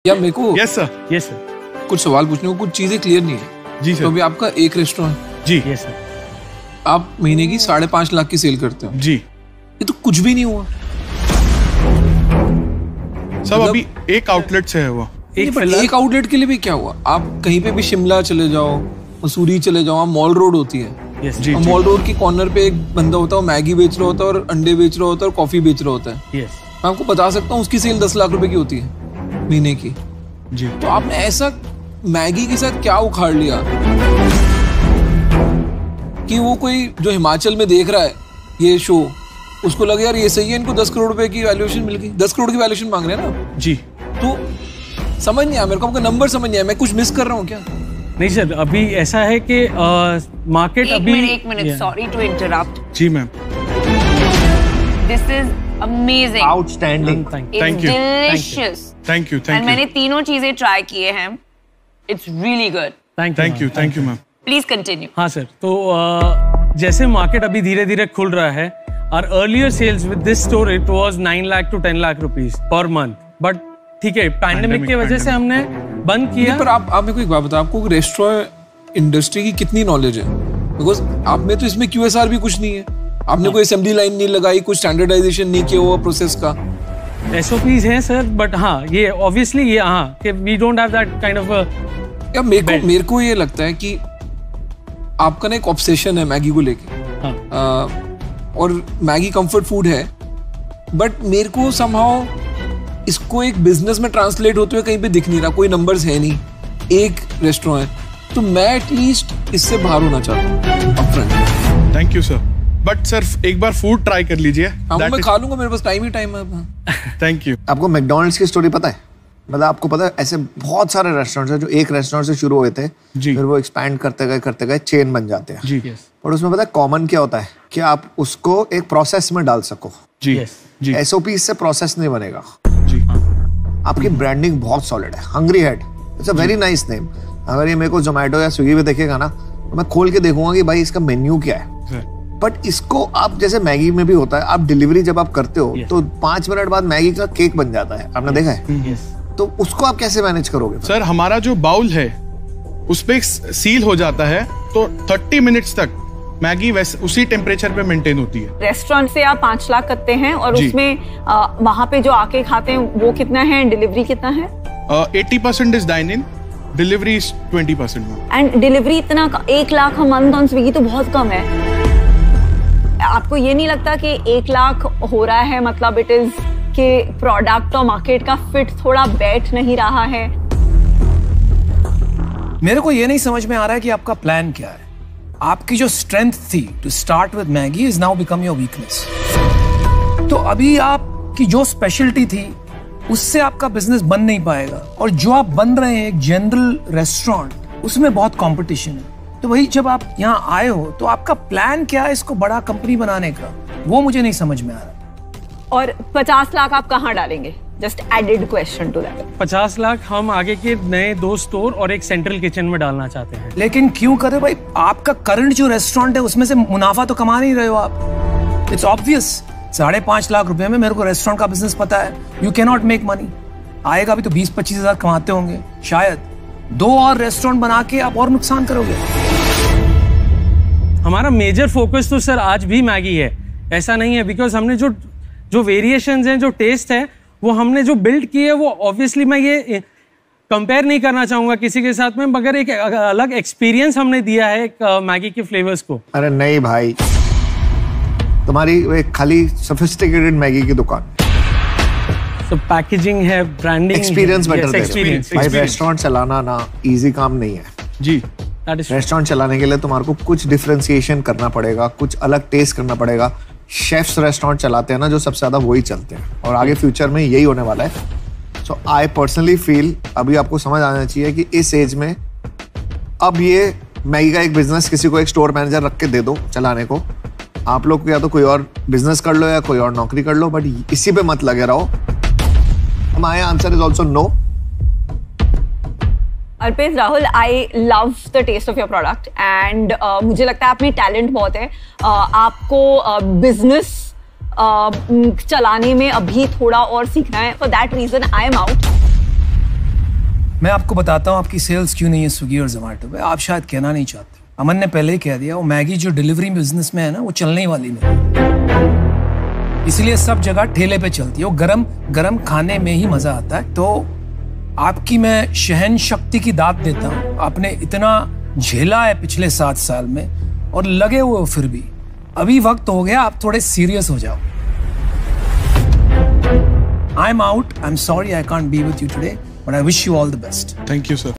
या मेरे को यस सर कुछ सवाल पूछने को, कुछ चीजें क्लियर नहीं है। जी सर। तो अभी आपका एक रेस्टोरेंट, जी यस सर, आप महीने की 5.5 लाख की सेल करते हो। जी ये तो कुछ भी नहीं हुआ सब अभी एक आउटलेट से है वो। एक आउटलेट के लिए भी क्या हुआ? आप कहीं पे भी शिमला चले जाओ, मसूरी चले जाओ, मॉल रोड होती है। यस जी मॉल रोड की कॉर्नर पे एक बंदा होता है, वो मैगी बेच रहा होता है और अंडे बेच रहा होता है और कॉफी बेच रहा होता है। यस, मैं आपको बता सकता हूँ उसकी सेल 10 लाख रुपए की होती है महीने की। जी तो आपने ऐसा मैगी के साथ क्या उखाड़ लिया कि वो कोई जो हिमाचल में देख रहा है ये शो, उसको लगे यार ये सही है, इनको 10 करोड़ रुपए की वैल्यूएशन मिल गई। 10 करोड़ की वैल्यूएशन मांग रहे हैं ना। जी तो समझ नहीं आया मेरे को, आपका नंबर समझ नहीं आया। मैं कुछ मिस कर रहा हूँ क्या? नहीं सर, अभी ऐसा है कि मार्केट अभी एक मिनट सॉरी टू इंटरप्ट। जी ma'am, this is amazing, outstanding. Thank you. Delicious. Thank you and मैंने तीनों चीजें ट्राई किए हैं, it's really good. Thank you ma'am. Please continue. हाँ सर, तो जैसे मार्केट अभी धीरे धीरे खुल रहा है, और earlier sales with this store it was 9 lakh to 10 lakh rupees per month, but ठीक है पैंडेमिक की वजह से हमने बंद किया। पर आप मेरे को एक बात बताओ, आपको रेस्टोरेंट इंडस्ट्री की कितनी नॉलेज है? बिकॉज आप में तो इसमें QSR भी कुछ नहीं है, आपने कोई असेंबली लाइन नहीं लगाई, कुछ स्टैंडर्डाइजेशन नहीं किया हुआ प्रोसेस का। SOPs हैं सर, बट हाँ ये ऑब्वियसली ये हाँ कि we don't have that kind of. या मेरे को ये लगता है कि आपका ना एक ऑब्सेशन है मैगी को लेके। और मैगी कंफर्ट फूड है, बट मेरे को समहाउ इसको एक बिजनेस में ट्रांसलेट होते हुए कहीं पे दिख नहीं रहा। कोई नंबर्स है नहीं, एक रेस्टोरेंट है, तो मैं एटलीस्ट इससे बाहर होना चाहता हूँ upfront. Thank you sir, but sir एक बार फूड ट्राई कर लीजिए। मैं खा लूंगा, मेरे पास टाइम है। Thank you. आपको मैकडॉनल्ड्स की स्टोरी पता है? मतलब आपको पता है ऐसे बहुत सारे रेस्टोरेंट्स हैं जो एक रेस्टोरेंट से शुरू हुए थे, जी। फिर वो एक्सपैंड करते गए चेन बन जाते हैं। जी और उसमें पता है कॉमन क्या होता है कि आप उसको एक प्रोसेस में डाल सको। जी जी SOP से प्रोसेस नहीं बनेगा। जी आपकी ब्रांडिंग बहुत सॉलिड है। Hungry Head, it's a very nice name. अगर ये मेरे को जोमेटो या स्विगी पे देखेगा ना, तो मैं खोल के देखूंगा कि भाई इसका मेन्यू क्या है। बट इसको आप जैसे मैगी में भी होता है, आप डिलीवरी जब आप करते हो तो 5 मिनट बाद मैगी का केक बन जाता है, आपने देखा है? तो उसको आप कैसे मैनेज करोगे? सर हमारा जो बाउल है उस पे सील हो जाता है, तो 30 मिनट्स तक मैगी वैसे उसी टेम्परेचर पे मेंटेन होती है। रेस्टोरेंट से आप 5 लाख करते हैं और जी। उसमें वहाँ पे जो आके खाते हैं वो कितना है, डिलीवरी कितना है? 80% is dine in, delivery is 20%। And delivery इतना 1 lakh a month on Swiggy तो बहुत कम है। आपको ये नहीं लगता कि 1 लाख हो रहा है, मतलब इट इज कि प्रोडक्ट और मार्केट का फिट थोड़ा बैठ नहीं रहा है? मेरे को ये नहीं समझ में आ रहा है कि आपका प्लान क्या है। आपकी जो स्ट्रेंथ थी to start with Maggi is now become your weakness. तो अभी आपकी जो स्पेशलिटी थी उससे आपका बिजनेस बन नहीं पाएगा, और जो आप बन रहे हैं एक जनरल रेस्टोरेंट, उसमें बहुत कंपटीशन है। तो वही जब आप यहाँ आए हो तो आपका प्लान क्या है इसको बड़ा कंपनी बनाने का, वो मुझे नहीं समझ में आ रहा। और 50 लाख आप कहाँ डालेंगे? Just added question to that. 50 lakh हम आगे के नए 2 स्टोर और एक सेंट्रल किचन में डालना चाहते हैं। लेकिन क्यों करे भाई? आपका करंट जो रेस्टोरेंट है उसमें से मुनाफा तो कमा नहीं रहे हो आप। It's obvious. 5.5 लाख रुपए में मेरे को रेस्टोरेंट का बिजनेस पता है। You can not make money. आएगा भी तो 20-25 हजार कमाते होंगे शायद। 2 और रेस्टोरेंट बना के आप और नुकसान करोगे। हमारा मेजर फोकस तो सर आज भी मैगी है, ऐसा नहीं है। बिकॉज हमने जो वेरिएशंस हैं, जो टेस्ट है, वो हमने जो बिल्ड की है, वो ऑब्वियसली मैं ये कंपेयर नहीं करना चाहूंगा किसी के साथ में, मगर एक अलग एक्सपीरियंस हमने दिया है मैगी के फ्लेवर्स को। अरे नहीं भाई, तुम्हारी एक खाली सोफिस्टिकेटेड मैगी की दुकान। तो पैकेजिंग है, ब्रांडिंग, एक्सपीरियंस बेटर एक्सपीरियंस। भाई रेस्टोरेंट चलाना ना इजी काम नहीं है जी। रेस्टोरेंट चलाने के लिए तुम्हारे को कुछ डिफरेंशिएशन करना पड़ेगा, कुछ अलग टेस्ट करना पड़ेगा। शेफ्स रेस्टोरेंट चलाते हैं ना जो सबसे ज्यादा वही चलते हैं, और आगे फ्यूचर में यही होने वाला है। सो आई पर्सनली फील अभी आपको समझ आना चाहिए कि इस एज में अब ये मैगी का एक बिजनेस किसी को एक स्टोर मैनेजर रख के दे दो चलाने को। आप लोग या तो कोई और बिजनेस कर लो या कोई और नौकरी कर लो, बट इसी पे मत लगे रहो। My answer is also no. Arpit, Rahul, I love the taste of your product and मुझे लगता है आप में टैलेंट बहुत है। आपको बिजनेस चलाने में अभी थोड़ा और सीखना है। For that reason I am out. मैं आपको बताता हूँ आपकी सेल्स क्यों नहीं है स्विगी और जोमेटो पे। आप शायद कहना नहीं चाहते, अमन ने पहले ही कह दिया, वो मैगी जो डिलीवरी बिजनेस में है ना, वो चलने ही वाली नहीं, इसलिए सब जगह ठेले पे चलती है। वो गरम गरम खाने में ही मजा आता है। तो आपकी मैं शहन शक्ति की दाद देता हूँ, आपने इतना झेला है पिछले 7 साल में और लगे हुए हो फिर भी। अभी वक्त हो गया आप थोड़े सीरियस हो जाओ। I am out, I am sorry I can't be with you today, but I wish you all the best. Thank you sir.